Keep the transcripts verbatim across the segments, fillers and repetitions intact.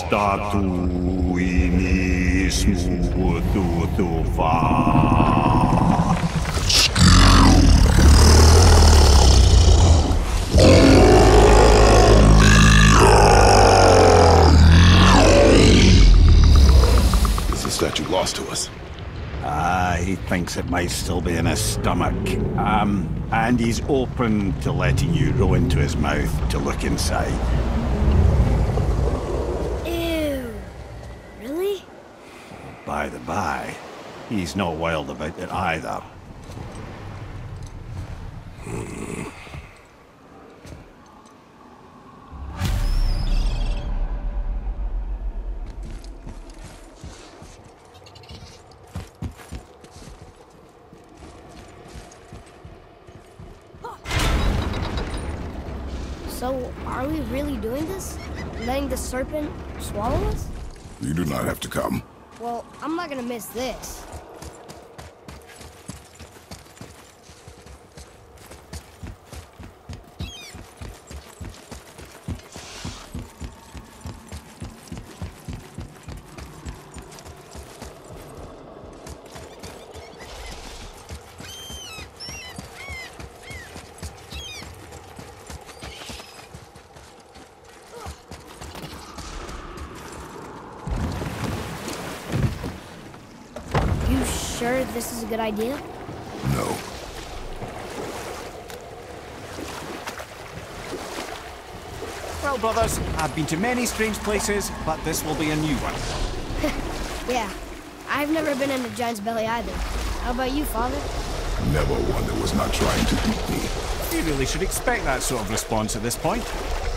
statu inismu tutufa. Is the statue lost to us? Ah, he thinks it might still be in his stomach. Um, and he's open to letting you roll into his mouth to look inside. Ew. Really? By the by, he's not wild about it either. Hmm. So, are we really doing this? Letting the serpent swallow us? You do not have to come. Well, I'm not gonna miss this. Sure this is a good idea? No. Well, brothers, I've been to many strange places, but this will be a new one. Yeah, I've never been in a giant's belly either. How about you, Father? Never one that was not trying to eat me. You really should expect that sort of response at this point.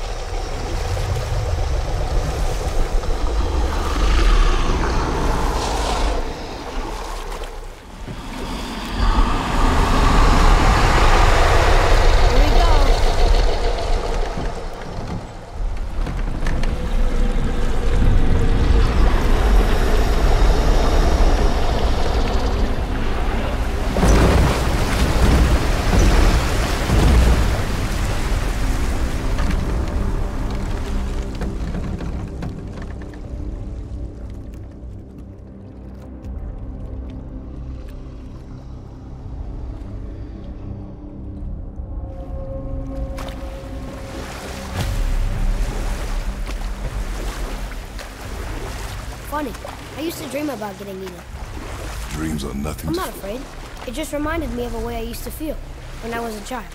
Funny. I used to dream about getting eaten. Dreams are nothing I'm to... not afraid. It just reminded me of a way I used to feel when I was a child.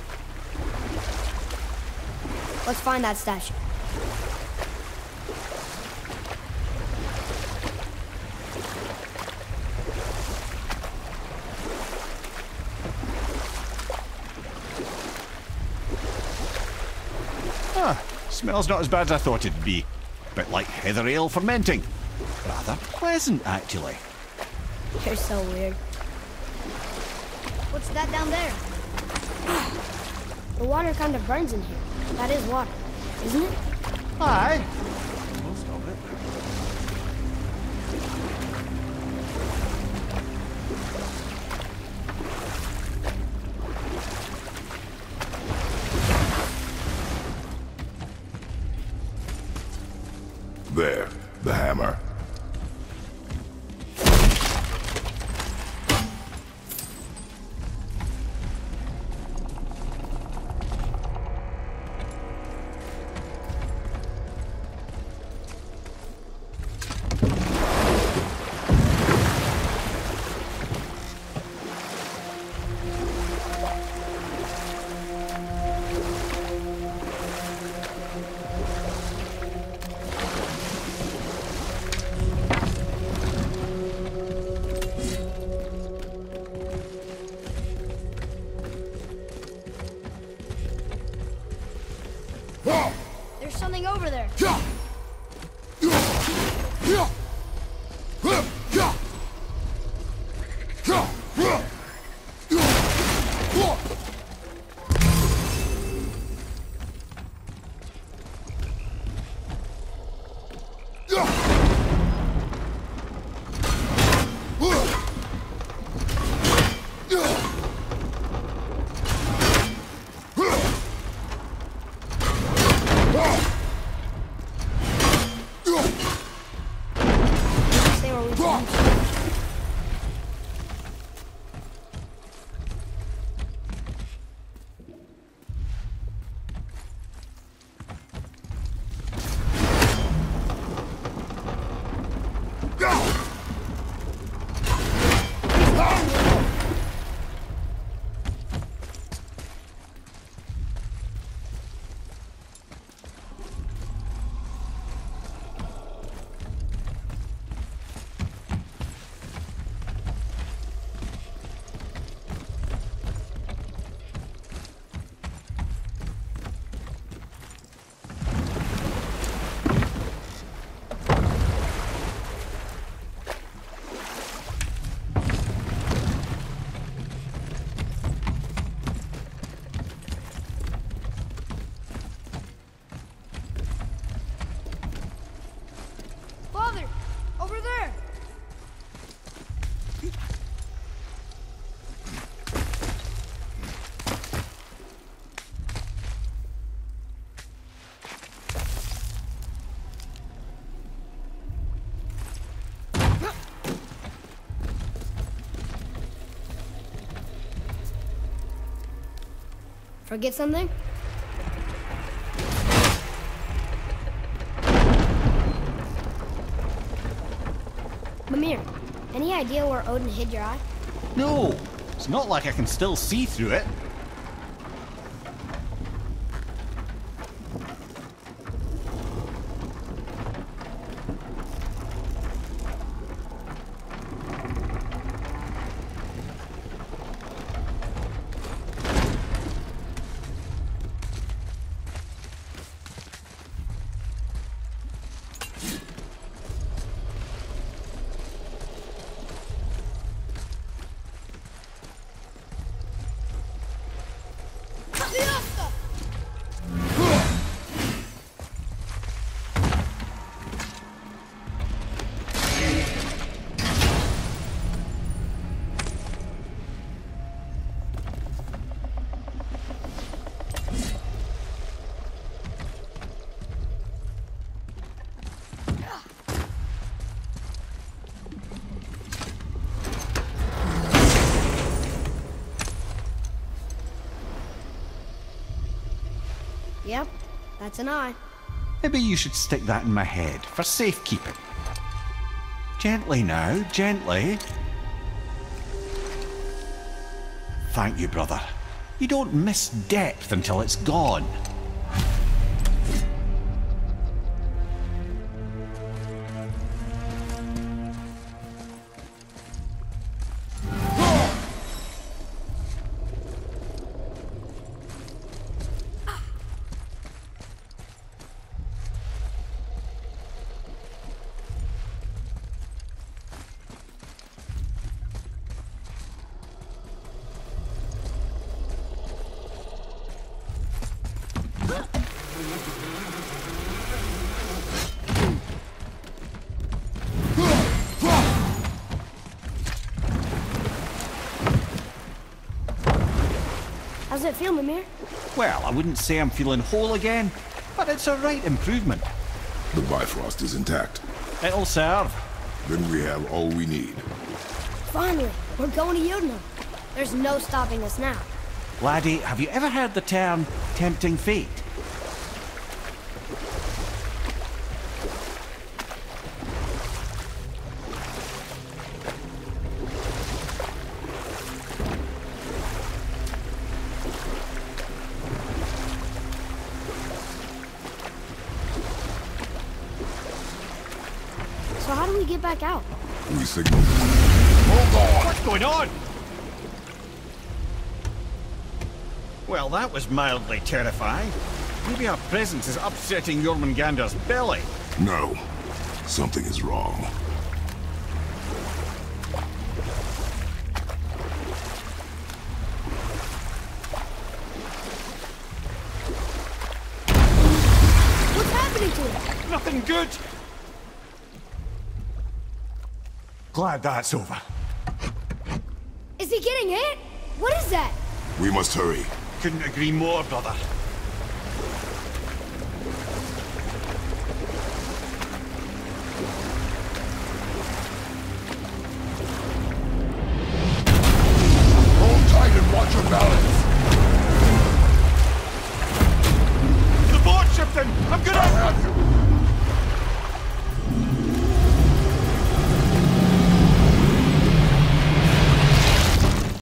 Let's find that statue. Ah, smells not as bad as I thought it'd be. Bit like heather ale fermenting. Rather pleasant, actually. You're so weird. What's that down there? The water kind of burns in here. That is water, isn't it? Aye. Most of it. There, the hammer. There's something over there. Forget something? Mimir, any idea where Odin hid your eye? No, it's not like I can still see through it. Yep, that's an eye. Maybe you should stick that in my head for safekeeping. Gently now, gently. Thank you, brother. You don't miss depth until it's gone. How's it feel, Mimir? Well, I wouldn't say I'm feeling whole again, but it's a right improvement. The Bifrost is intact. It'll serve. Then we have all we need. Finally, we're going to Jotunheim. There's no stopping us now. Laddie, have you ever heard the term tempting fate? So how do we get back out? We signal. Hold on! What's going on? Well, that was mildly terrifying. Maybe our presence is upsetting Jormungandr's belly. No. Something is wrong. What's happening to him? Nothing good. Glad that's over. Is he getting hit? What is that? We must hurry. Couldn't agree more, brother. Hold tight and watch your balance. The board's shifting! I'm gonna... I'll have you.